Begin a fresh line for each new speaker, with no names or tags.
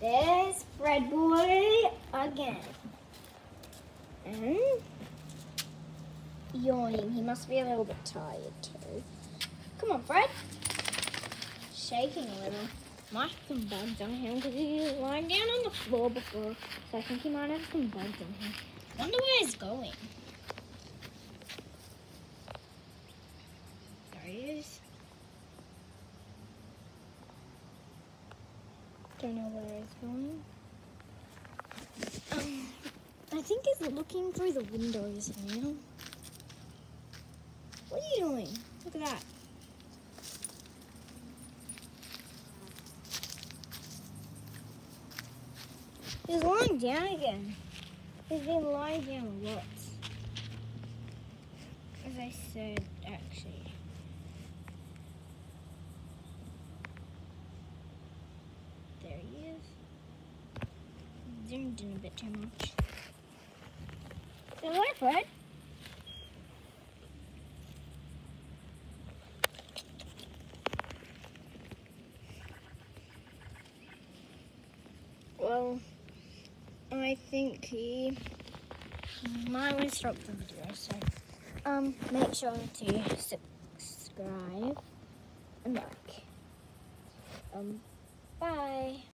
There's Fred Boy again. And yawning. He must be a little bit tired too. Come on, Fred. Shaking a little. Might have some bugs on him because he was lying down on the floor before. So I think he might have some bugs on him. Wonder where he's going. There he is. Don't know where he's going. I think he's looking through the windows now. What are you doing? Look at that. He's lying down again. He's been lying down a lot. As I said, actually. There he is. Zoomed in a bit too much. Hello, Fred. Well, I think he might want to stop the video, so make sure to subscribe and like. Bye.